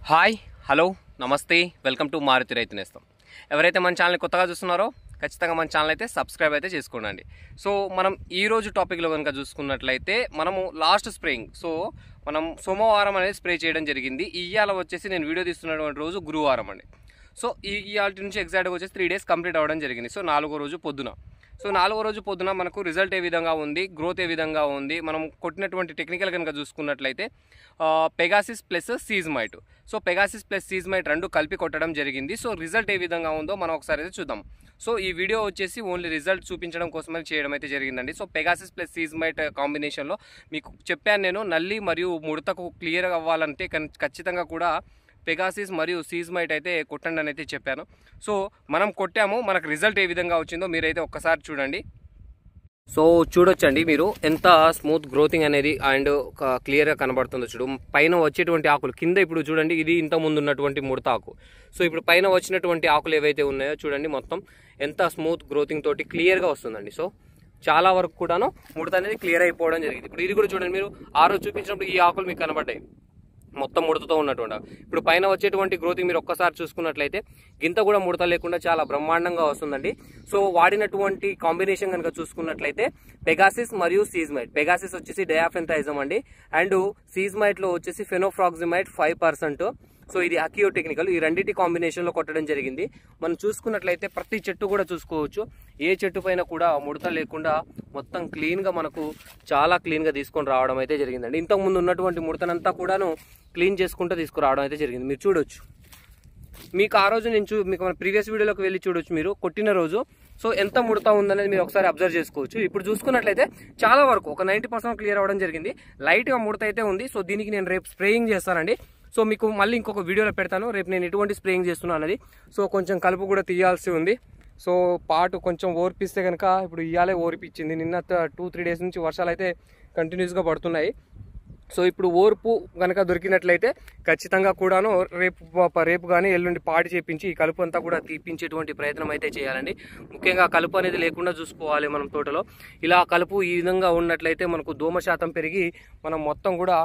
Hi hello నమస్తే welcome to Maruti Raitu Nestham. ఎవరైతే మన ఛానల్ని కొత్తగా చూస్తున్నారో ఖచ్చితంగా మన ఛానల్ అయితే సబ్స్క్రైబ్ అయితే చేసుకోండి. సో మనం ఈరోజు టాపిక్లో కనుక చూసుకున్నట్లయితే మనము లాస్ట్ స్ప్రేయింగ్ మనం సోమవారం అనేది స్ప్రే చేయడం జరిగింది. ఇవాళ వచ్చేసి నేను వీడియో తీస్తున్నటువంటి రోజు గురువారం అండి. సో ఇవాళ నుంచి ఎగ్జాక్ట్గా వచ్చేసి 3 days కంప్లీట్ అవ్వడం జరిగింది. సో 4వ రోజు పొద్దున మనకు రిజల్ట్ ఏ విధంగా ఉంది, గ్రోత్ ఏ విధంగా ఉంది, మనం కొట్టినటువంటి టెక్నికల్ కనుక చూసుకున్నట్లయితే పెగాసిస్ ప్లస్ సీజ్మైట్. సో పెగాసిస్ ప్లస్ సీజ్మైట్ రెండు కలిపి కొట్టడం జరిగింది. సో రిజల్ట్ ఏ విధంగా ఉందో మనం ఒకసారి అయితే చూద్దాం. సో ఈ వీడియో వచ్చేసి ఓన్లీ రిజల్ట్ చూపించడం కోసమే చేయడం అయితే జరిగిందండి. సో పెగాసిస్ ప్లస్ సీజ్మైట్ కాంబినేషన్లో మీకు చెప్పాను నేను, నల్లి మరియు ముడతకు క్లియర్ అవ్వాలంటే ఖచ్చితంగా కూడా పెగాసిస్ మరియు సీజ్మైట్ అయితే కొట్టండి అని అయితే చెప్పాను. సో మనం కొట్టాము, మనకు రిజల్ట్ ఏ విధంగా వచ్చిందో మీరైతే ఒక్కసారి చూడండి. సో చూడొచ్చండి మీరు ఎంత స్మూత్ గ్రోతింగ్ అనేది అండ్ క్లియర్గా కనబడుతుందో. చూడు పైన వచ్చేటువంటి ఆకులు కింద ఇప్పుడు చూడండి, ఇది ఇంత ముందు ఉన్నటువంటి ముడత ఆకు. సో ఇప్పుడు పైన వచ్చినటువంటి ఆకులు ఏవైతే ఉన్నాయో చూడండి, మొత్తం ఎంత స్మూత్ గ్రోతింగ్ తోటి క్లియర్గా వస్తుందండి. సో చాలా వరకు కూడాను ముడత అనేది క్లియర్ అయిపోవడం జరిగింది. ఇప్పుడు ఇది కూడా చూడండి, మీరు ఆ రోజు చూపించినప్పుడు ఈ ఆకులు మీకు కనబడ్డాయి మొత్తం ముడతతో ఉన్నటువంటి. ఇప్పుడు పైన వచ్చేటువంటి గ్రోతింగ్ మీరు ఒక్కసారి చూసుకున్నట్లయితే గింత కూడా ముడత లేకుండా చాలా బ్రహ్మాండంగా వస్తుందండి. సో వాడినటువంటి కాంబినేషన్ కనుక చూసుకున్నట్లయితే పెగాసిస్ మరియు సీజ్మైట్. పెగాసిస్ వచ్చేసి డయాఫెంథైజం అండి, అండ్ సీజ్మైట్ లో వచ్చేసి ఫెనోఫ్రాక్సిమైట్ 5%. సో ఇది అకియో టెక్నికల్, ఈ రెండింటి కాంబినేషన్లో కొట్టడం జరిగింది. మనం చూసుకున్నట్లయితే ప్రతి చెట్టు కూడా చూసుకోవచ్చు, ఏ చెట్టు పైన కూడా ముడత లేకుండా మొత్తం క్లీన్గా మనకు చాలా క్లీన్గా తీసుకొని రావడం అయితే జరిగిందండి. ఇంతకుముందు ఉన్నటువంటి ముడతనంతా కూడాను క్లీన్ చేసుకుంటూ తీసుకురావడం అయితే జరిగింది. మీరు చూడొచ్చు, మీకు ఆ రోజు నేను మీకు మన ప్రీవియస్ వీడియోలోకి వెళ్ళి చూడొచ్చు మీరు కొట్టిన రోజు. సో ఎంత ముడత ఉందనేది మీరు ఒకసారి అబ్జర్వ్ చేసుకోవచ్చు. ఇప్పుడు చూసుకున్నట్లయితే చాలా వరకు ఒక 90% క్లియర్ అవ్వడం జరిగింది. లైట్గా ముడత అయితే ఉంది. సో దీనికి నేను రేపు స్ప్రేయింగ్ చేస్తానండి. సో మీకు మళ్ళీ ఇంకొక వీడియోలో పెడతాను రేపు నేను ఎటువంటి స్ప్రేయింగ్ చేస్తున్నాను అనేది. సో కొంచెం కలుపు కూడా తీయాల్సి ఉంది. సో పాటు కొంచెం ఓర్పిస్తే కనుక ఇప్పుడు ఇవాళే ఓర్పిచ్చింది. నిన్న 2-3 days నుంచి వర్షాలు అయితే కంటిన్యూస్గా పడుతున్నాయి. సో ఇప్పుడు ఓర్పు కనుక దొరికినట్లయితే ఖచ్చితంగా కూడాను రేపు కానీ ఎల్లుండి పాటి చేపించి ఈ కలుపు అంతా కూడా తీపించేటువంటి ప్రయత్నం అయితే చేయాలండి. ముఖ్యంగా కలుపు అనేది లేకుండా చూసుకోవాలి మనం తోటలో. ఇలా కలుపు ఈ విధంగా ఉన్నట్లయితే మనకు దోమ శాతం పెరిగి మనం మొత్తం కూడా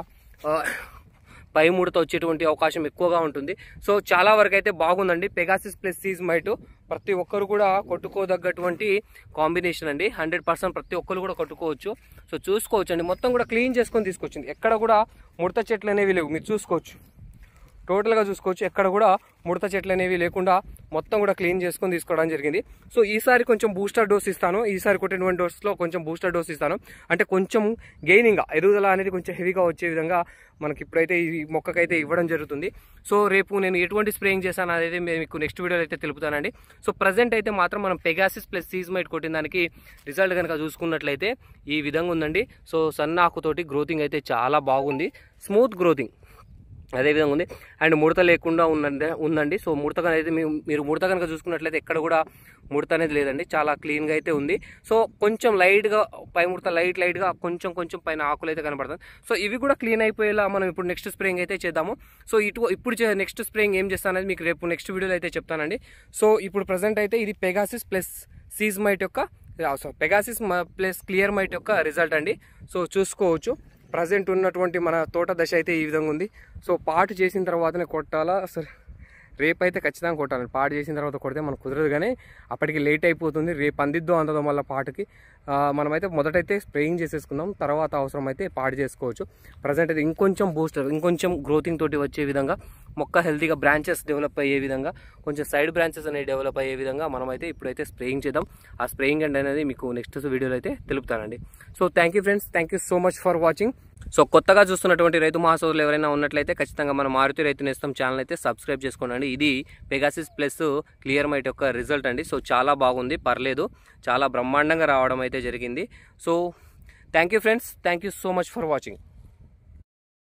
పై ముడత వచ్చేటువంటి అవకాశం ఎక్కువగా ఉంటుంది. సో చాలా వరకు అయితే బాగుందండి. పెగాసిస్ ప్లస్ సీజ్మైట్ ప్రతి ఒక్కరు కూడా కొట్టుకోదగ్గటువంటి కాంబినేషన్ అండి. 100% ప్రతి ఒక్కరు కూడా కొట్టుకోవచ్చు. సో చూసుకోవచ్చు అండి, మొత్తం కూడా క్లీన్ చేసుకొని తీసుకొచ్చింది. ఎక్కడ కూడా ముడత చెట్లు అనేవి లేవు, మీరు చూసుకోవచ్చు, టోటల్గా చూసుకోవచ్చు. ఎక్కడ కూడా ముడత చెట్లు అనేవి లేకుండా మొత్తం కూడా క్లీన్ చేసుకొని తీసుకోవడం జరిగింది. సో ఈసారి కొంచెం బూస్టర్ డోస్ ఇస్తాను. ఈసారి కొట్టినటువంటి డోస్లో కొంచెం బూస్టర్ డోస్ ఇస్తాను. అంటే కొంచెం గెయినింగ్గా ఎదుగుదల అనేది కొంచెం హెవీగా వచ్చే విధంగా మనకి ఇప్పుడైతే ఈ మొక్కకైతే ఇవ్వడం జరుగుతుంది. సో రేపు నేను ఎటువంటి స్ప్రేయింగ్ చేశాను అనేది మీకు నెక్స్ట్ వీడియోలో అయితే తెలుపుతానండి. సో ప్రజెంట్ అయితే మాత్రం మనం పెగాసిస్ ప్లస్ సీజ్మైట్ కొట్టిన దానికి రిజల్ట్ కనుక చూసుకున్నట్లయితే ఈ విధంగా ఉందండి. సో సన్నాకుతోటి గ్రోతింగ్ అయితే చాలా బాగుంది, స్మూత్ గ్రోతింగ్ అదేవిధంగా ఉంది, అండ్ ముడత లేకుండా ఉందండి. సో ముడత అనేది మీరు ముడత కనుక చూసుకున్నట్లయితే ఎక్కడ కూడా ముడత అనేది లేదండి, చాలా క్లీన్గా అయితే ఉంది. సో కొంచెం లైట్గా పై ముడత లైట్గా కొంచెం పైన ఆకులు అయితే కనబడుతుంది. సో ఇవి కూడా క్లీన్ అయిపోయేలా మనం ఇప్పుడు నెక్స్ట్ స్ప్రేయింగ్ అయితే చేద్దాము. సో ఇప్పుడు నెక్స్ట్ స్ప్రేయింగ్ ఏం చేస్తాననేది మీకు రేపు నెక్స్ట్ వీడియోలో అయితే చెప్తానండి. సో ఇప్పుడు ప్రజెంట్ అయితే ఇది పెగాసిస్ ప్లస్ సీజ్మైట్ యొక్క పెగాసిస్ ప్లస్ క్లియర్ మైట్ యొక్క రిజల్ట్ అండి. సో చూసుకోవచ్చు ప్రజెంట్ ఉన్నటువంటి మన తోట దశ అయితే ఈ విధంగా ఉంది. సో పాటు చేసిన తర్వాతనే కొట్టాలా, అసలు రేపైతే ఖచ్చితంగా కొట్టాలి. పాటు చేసిన తర్వాత కొడితే మనకు కుదరదు, కానీ అప్పటికి లేట్ అయిపోతుంది. రేపు అందిద్దాం అందదో మళ్ళీ పాటుకి మనమైతే మొదటైతే స్ప్రేయింగ్ చేసేసుకుందాం, తర్వాత అవసరం అయితే పాటు చేసుకోవచ్చు. ప్రజెంట్ అయితే ఇంకొంచెం బూస్టర్, ఇంకొంచెం గ్రోతింగ్ తోటి వచ్చే విధంగా, మొక్క హెల్తీగా బ్రాంచెస్ డెవలప్ అయ్యే విధంగా, కొంచెం సైడ్ బ్రాంచెస్ అనేవి డెవలప్ అయ్యే విధంగా మనమైతే ఇప్పుడైతే స్ప్రేయింగ్ చేద్దాం. ఆ స్ప్రేయింగ్ అనేది మీకు నెక్స్ట్ వీడియోలో అయితే తెలుపుతానండి. So thank you friends, thank you so much for watching. So కొత్తగా చూస్తున్నటువంటి రైతు మహాసోదరులు ఎవరైనా ఉన్నట్లయితే ఖచ్చితంగా మన మారుతి రైతు నేస్తం ఛానల్ అయితే సబ్స్క్రైబ్ చేసుకోండి. ఇది పెగాసిస్ ప్లస్ క్లియర్ మైట్ యొక్క రిజల్ట్ అండి. సో చాలా బాగుంది, పర్లేదు, చాలా బ్రహ్మాండంగా రావడం అయితే జరిగింది. So thank you friends, thank you so much for watching.